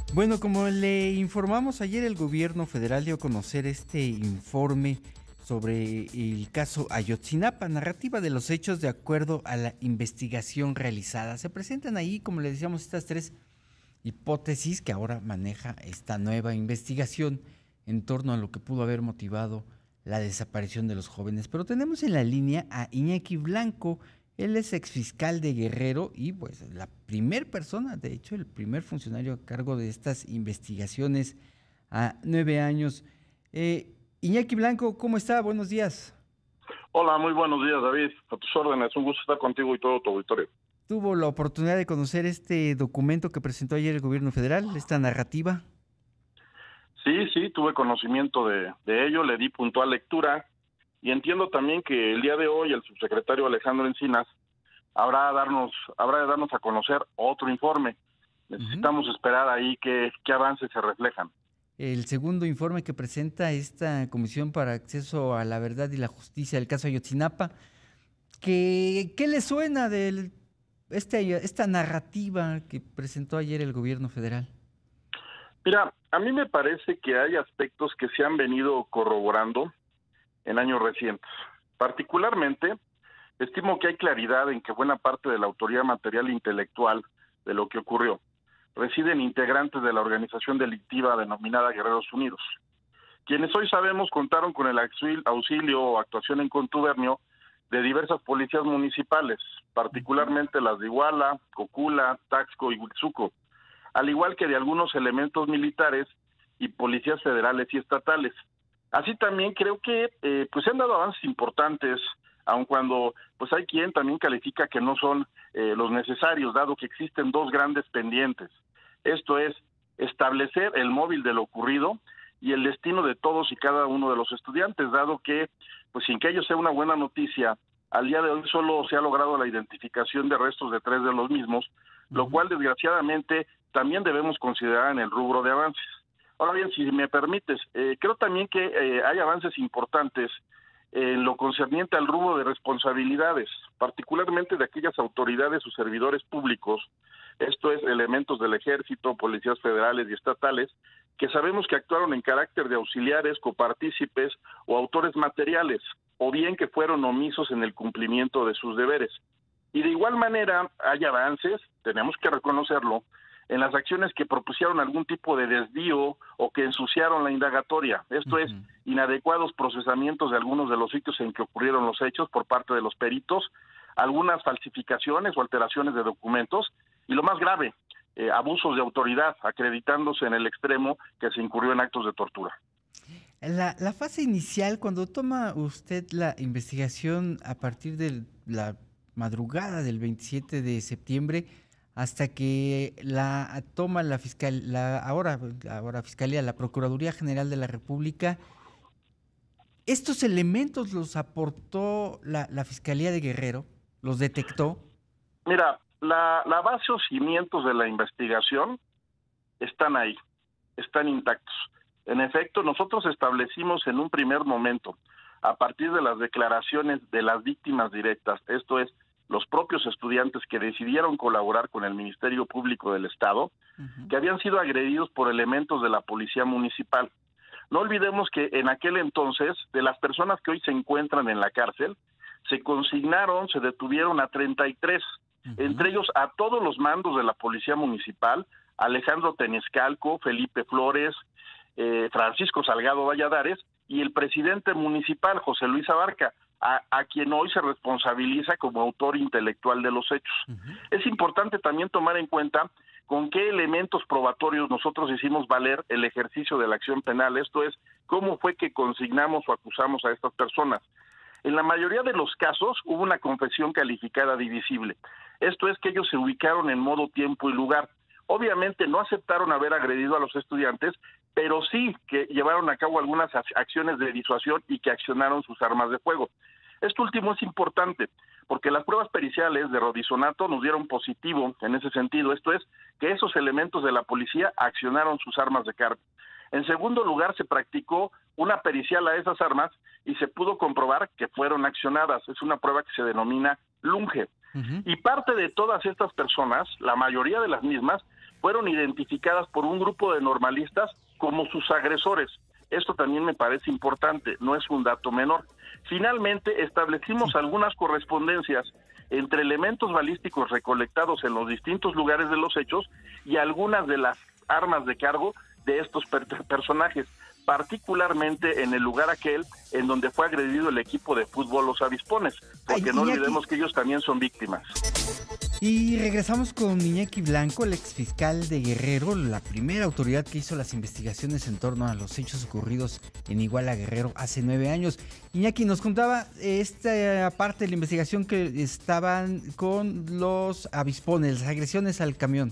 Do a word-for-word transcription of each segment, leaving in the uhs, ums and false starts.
Bueno, como le informamos ayer, el gobierno federal dio a conocer este informe sobre el caso Ayotzinapa, narrativa de los hechos de acuerdo a la investigación realizada. Se presentan ahí, como le decíamos, estas tres hipótesis que ahora maneja esta nueva investigación en torno a lo que pudo haber motivado la desaparición de los jóvenes. Pero tenemos en la línea a Iñaki Blanco. Él es exfiscal de Guerrero y pues la primer persona, de hecho, el primer funcionario a cargo de estas investigaciones a nueve años. Eh, Iñaki Blanco, ¿cómo está? Buenos días. Hola, muy buenos días, David. A tus órdenes, un gusto estar contigo y todo tu auditorio. ¿Tuvo la oportunidad de conocer este documento que presentó ayer el gobierno federal, esta narrativa? Sí, sí, tuve conocimiento de, de ello, le di puntual lectura y entiendo también que el día de hoy el subsecretario Alejandro Encinas habrá, darnos, habrá de darnos a conocer otro informe. Uh-huh. Necesitamos esperar ahí qué, qué avances se reflejan. El segundo informe que presenta esta Comisión para Acceso a la Verdad y la Justicia del caso Ayotzinapa, ¿qué, qué le suena de este, esta narrativa que presentó ayer el gobierno federal? Mira, a mí me parece que hay aspectos que se han venido corroborando en años recientes. Particularmente, estimo que hay claridad en que buena parte de la autoría material e intelectual de lo que ocurrió residen integrantes de la organización delictiva denominada Guerreros Unidos, quienes hoy sabemos contaron con el auxilio o actuación en contubernio de diversas policías municipales, particularmente las de Iguala, Cocula, Taxco y Huitzuco, al igual que de algunos elementos militares y policías federales y estatales. Así también creo que eh, pues se han dado avances importantes, aun cuando pues hay quien también califica que no son eh, los necesarios, dado que existen dos grandes pendientes. Esto es, establecer el móvil de lo ocurrido y el destino de todos y cada uno de los estudiantes, dado que, pues sin que ello sea una buena noticia, al día de hoy solo se ha logrado la identificación de restos de tres de los mismos, uh-huh. Lo cual desgraciadamente también debemos considerar en el rubro de avances. Ahora bien, si me permites, eh, creo también que eh, hay avances importantes en lo concerniente al rubro de responsabilidades, particularmente de aquellas autoridades o servidores públicos, esto es, elementos del ejército, policías federales y estatales, que sabemos que actuaron en carácter de auxiliares, copartícipes o autores materiales, o bien que fueron omisos en el cumplimiento de sus deberes. Y de igual manera hay avances, tenemos que reconocerlo, en las acciones que propusieron algún tipo de desvío o que ensuciaron la indagatoria. Esto uh-huh. es, inadecuados procesamientos de algunos de los sitios en que ocurrieron los hechos por parte de los peritos, algunas falsificaciones o alteraciones de documentos, y lo más grave, eh, abusos de autoridad, acreditándose en el extremo que se incurrió en actos de tortura. La, la fase inicial, cuando toma usted la investigación a partir de la madrugada del veintisiete de septiembre, hasta que la toma la fiscal, la ahora, ahora fiscalía, la Procuraduría General de la República, ¿estos elementos los aportó la, la Fiscalía de Guerrero? ¿Los detectó? Mira, la, la base o cimientos de la investigación están ahí, están intactos. En efecto, nosotros establecimos en un primer momento, a partir de las declaraciones de las víctimas directas, esto es, los propios estudiantes que decidieron colaborar con el Ministerio Público del Estado, uh-huh. que habían sido agredidos por elementos de la Policía Municipal. No olvidemos que en aquel entonces, de las personas que hoy se encuentran en la cárcel, se consignaron, se detuvieron a treinta y tres, uh-huh. entre ellos a todos los mandos de la Policía Municipal, Alejandro Tenescalco, Felipe Flores, eh, Francisco Salgado Valladares, y el presidente municipal, José Luis Abarca, A, a quien hoy se responsabiliza como autor intelectual de los hechos. Uh-huh. Es importante también tomar en cuenta con qué elementos probatorios nosotros hicimos valer el ejercicio de la acción penal, esto es, cómo fue que consignamos o acusamos a estas personas. En la mayoría de los casos hubo una confesión calificada divisible, esto es que ellos se ubicaron en modo, tiempo y lugar. Obviamente no aceptaron haber agredido a los estudiantes, pero sí que llevaron a cabo algunas acciones de disuasión y que accionaron sus armas de fuego. Esto último es importante, porque las pruebas periciales de rodisonato nos dieron positivo en ese sentido, esto es, que esos elementos de la policía accionaron sus armas de cargo. En segundo lugar, se practicó una pericial a esas armas y se pudo comprobar que fueron accionadas, es una prueba que se denomina lunge. Uh-huh. Y parte de todas estas personas, la mayoría de las mismas, fueron identificadas por un grupo de normalistas como sus agresores. Esto también me parece importante, no es un dato menor. Finalmente, establecimos algunas correspondencias entre elementos balísticos recolectados en los distintos lugares de los hechos y algunas de las armas de cargo de estos per- personajes, particularmente en el lugar aquel en donde fue agredido el equipo de fútbol Los Avispones, porque Ay, no olvidemos que ellos también son víctimas. Y regresamos con Iñaki Blanco, el exfiscal de Guerrero, la primera autoridad que hizo las investigaciones en torno a los hechos ocurridos en Iguala, Guerrero, hace nueve años. Iñaki nos contaba esta parte de la investigación que estaban con los avispones, las agresiones al camión.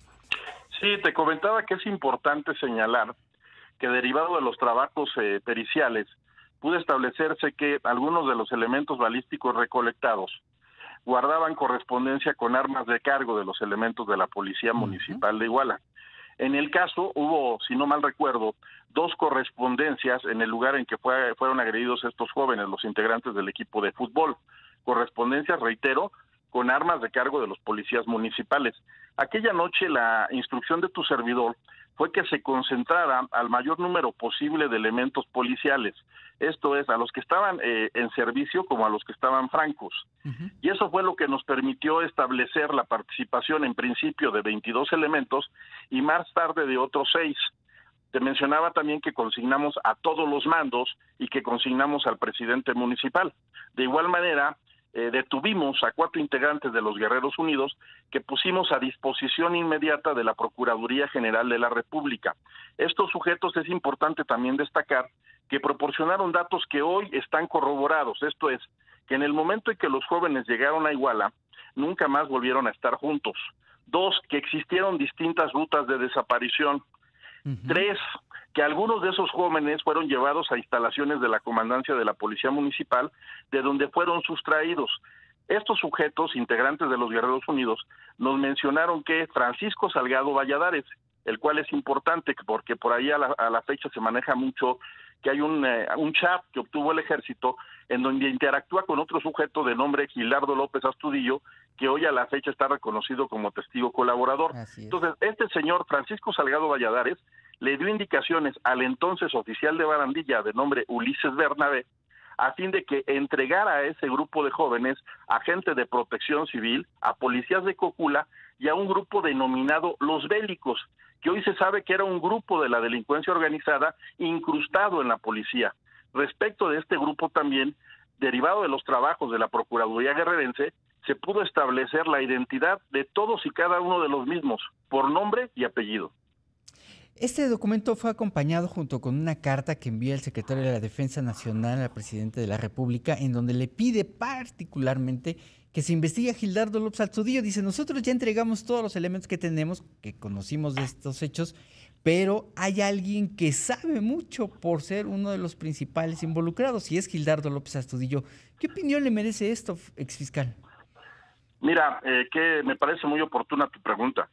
Sí, te comentaba que es importante señalar que derivado de los trabajos eh, periciales, pudo establecerse que algunos de los elementos balísticos recolectados guardaban correspondencia con armas de cargo de los elementos de la Policía Municipal de Iguala. En el caso hubo, si no mal recuerdo, dos correspondencias en el lugar en que fue, fueron agredidos estos jóvenes, los integrantes del equipo de fútbol. Correspondencias, reitero, con armas de cargo de los policías municipales. Aquella noche la instrucción de tu servidor fue que se concentrara al mayor número posible de elementos policiales, esto es, a los que estaban eh, en servicio como a los que estaban francos. Uh-huh. Y eso fue lo que nos permitió establecer la participación en principio de veintidós elementos y más tarde de otros seis. Te mencionaba también que consignamos a todos los mandos y que consignamos al presidente municipal. De igual manera, Eh, detuvimos a cuatro integrantes de los Guerreros Unidos que pusimos a disposición inmediata de la Procuraduría General de la República. Estos sujetos, es importante también destacar, que proporcionaron datos que hoy están corroborados, esto es, que en el momento en que los jóvenes llegaron a Iguala, nunca más volvieron a estar juntos. Dos, que existieron distintas rutas de desaparición. Uh-huh. Tres, que algunos de esos jóvenes fueron llevados a instalaciones de la comandancia de la Policía Municipal, de donde fueron sustraídos. Estos sujetos, integrantes de los Guerreros Unidos, nos mencionaron que Francisco Salgado Valladares, el cual es importante porque por ahí a la, a la fecha se maneja mucho que hay un, eh, un chat que obtuvo el ejército en donde interactúa con otro sujeto de nombre Gilardo López Astudillo, que hoy a la fecha está reconocido como testigo colaborador. Entonces, este señor Francisco Salgado Valladares le dio indicaciones al entonces oficial de Barandilla de nombre Ulises Bernabé a fin de que entregara a ese grupo de jóvenes a gente de protección civil, a policías de Cocula y a un grupo denominado Los Bélicos, que hoy se sabe que era un grupo de la delincuencia organizada incrustado en la policía. Respecto de este grupo también, derivado de los trabajos de la Procuraduría Guerrerense, se pudo establecer la identidad de todos y cada uno de los mismos, por nombre y apellido. Este documento fue acompañado junto con una carta que envía el secretario de la Defensa Nacional al presidente de la República, en donde le pide particularmente que se investigue a Gilardo López Astudillo. Dice, nosotros ya entregamos todos los elementos que tenemos, que conocimos de estos hechos, pero hay alguien que sabe mucho por ser uno de los principales involucrados, y es Gilardo López Astudillo. ¿Qué opinión le merece esto, exfiscal? Mira, eh, que me parece muy oportuna tu pregunta.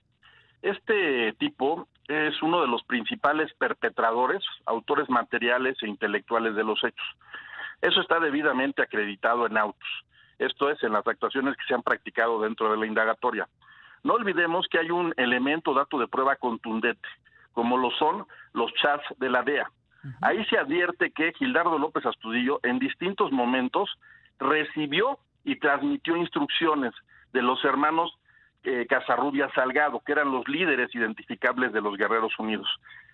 Este tipo es uno de los principales perpetradores, autores materiales e intelectuales de los hechos. Eso está debidamente acreditado en autos. Esto es, en las actuaciones que se han practicado dentro de la indagatoria. No olvidemos que hay un elemento, dato de prueba contundente, como lo son los chats de la D E A. Uh-huh. Ahí se advierte que Gilardo López Astudillo en distintos momentos recibió y transmitió instrucciones de los hermanos Eh, Casarrubia Salgado, que eran los líderes identificables de los Guerreros Unidos.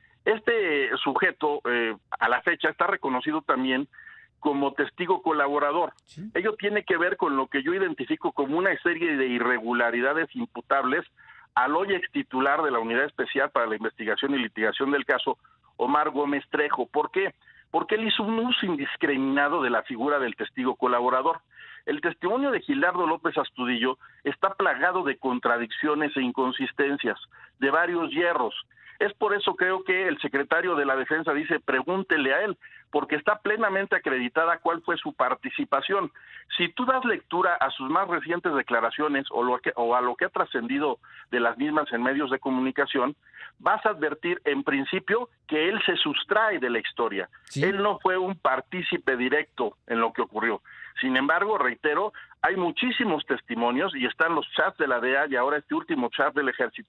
Este sujeto, eh, a la fecha, está reconocido también como testigo colaborador. ¿Sí? Ello tiene que ver con lo que yo identifico como una serie de irregularidades imputables al hoy ex titular de la Unidad Especial para la Investigación y Litigación del caso, Omar Gómez Trejo. ¿Por qué? Porque él hizo un uso indiscriminado de la figura del testigo colaborador. El testimonio de Gilardo López Astudillo está plagado de contradicciones e inconsistencias, de varios hierros. Es por eso creo que el secretario de la Defensa dice, pregúntele a él, porque está plenamente acreditada cuál fue su participación. Si tú das lectura a sus más recientes declaraciones o, lo que, o a lo que ha trascendido de las mismas en medios de comunicación, vas a advertir en principio que él se sustrae de la historia. ¿Sí? Él no fue un partícipe directo en lo que ocurrió. Sin embargo, reitero, hay muchísimos testimonios y están los chats de la D E A y ahora este último chat del Ejército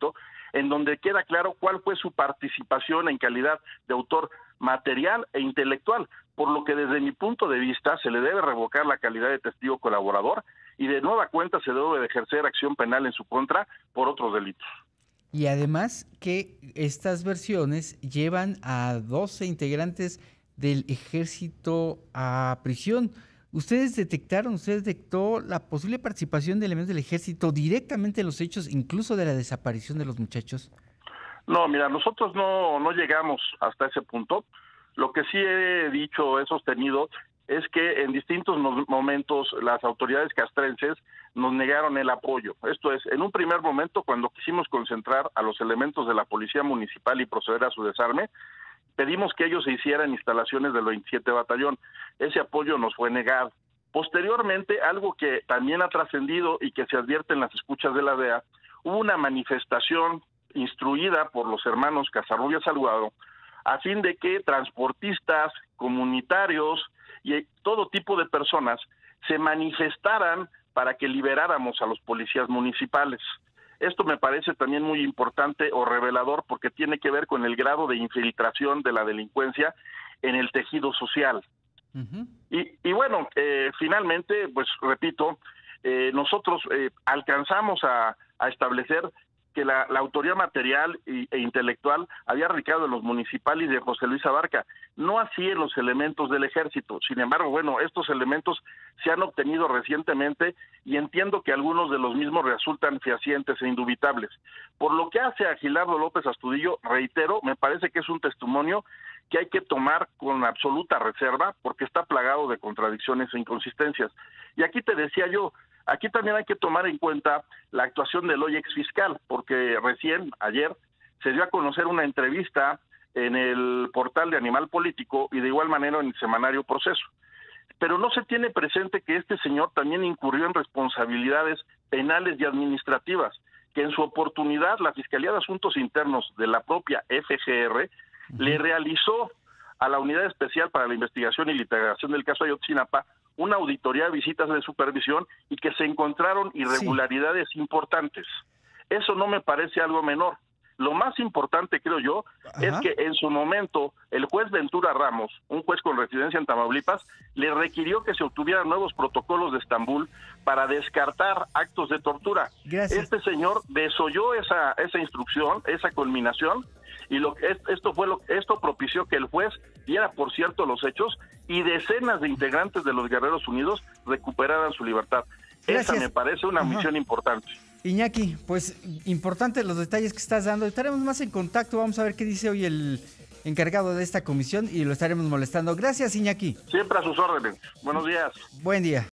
en donde queda claro cuál fue su participación en calidad de autor material e intelectual, por lo que desde mi punto de vista se le debe revocar la calidad de testigo colaborador y de nueva cuenta se debe de ejercer acción penal en su contra por otros delitos. Y además que estas versiones llevan a doce integrantes del ejército a prisión. ¿Ustedes detectaron, ustedes detectó la posible participación de elementos del ejército directamente en los hechos, incluso de la desaparición de los muchachos? No, mira, nosotros no, no llegamos hasta ese punto. Lo que sí he dicho, he sostenido, es que en distintos momentos las autoridades castrenses nos negaron el apoyo. Esto es, en un primer momento, cuando quisimos concentrar a los elementos de la Policía Municipal y proceder a su desarme, pedimos que ellos se hicieran instalaciones del veintisiete Batallón. Ese apoyo nos fue negado. Posteriormente, algo que también ha trascendido y que se advierte en las escuchas de la D E A, hubo una manifestación instruida por los hermanos Casarrubia Salgado, a fin de que transportistas, comunitarios y todo tipo de personas se manifestaran para que liberáramos a los policías municipales. Esto me parece también muy importante o revelador porque tiene que ver con el grado de infiltración de la delincuencia en el tejido social. Uh-huh. Y, y bueno, eh, finalmente, pues repito, eh, nosotros eh, alcanzamos a, a establecer que la, la autoría material y, e intelectual había radicado en los municipales de José Luis Abarca, no así en los elementos del ejército. Sin embargo, bueno, estos elementos se han obtenido recientemente y entiendo que algunos de los mismos resultan fehacientes e indubitables. Por lo que hace a Gilardo López Astudillo, reitero, me parece que es un testimonio que hay que tomar con absoluta reserva porque está plagado de contradicciones e inconsistencias. Y aquí te decía yo, aquí también hay que tomar en cuenta la actuación del hoy ex fiscal, porque recién, ayer, se dio a conocer una entrevista en el portal de Animal Político y de igual manera en el semanario Proceso. Pero no se tiene presente que este señor también incurrió en responsabilidades penales y administrativas, que en su oportunidad la Fiscalía de Asuntos Internos de la propia F G R uh-huh. le realizó a la Unidad Especial para la Investigación y Litigación del caso Ayotzinapa una auditoría de visitas de supervisión y que se encontraron irregularidades sí. importantes. Eso no me parece algo menor. Lo más importante, creo yo, Ajá. es que en su momento el juez Ventura Ramos, un juez con residencia en Tamaulipas, le requirió que se obtuvieran nuevos protocolos de Estambul para descartar actos de tortura. Gracias. Este señor desoyó esa esa instrucción, esa culminación, y lo que esto fue lo esto propició que el juez diera por cierto los hechos y decenas de integrantes de los Guerreros Unidos recuperaran su libertad. Gracias. Esa me parece una Ajá. misión importante. Iñaki, pues importantes los detalles que estás dando. Estaremos más en contacto, vamos a ver qué dice hoy el encargado de esta comisión y lo estaremos molestando. Gracias, Iñaki. Siempre a sus órdenes. Buenos días. Buen día.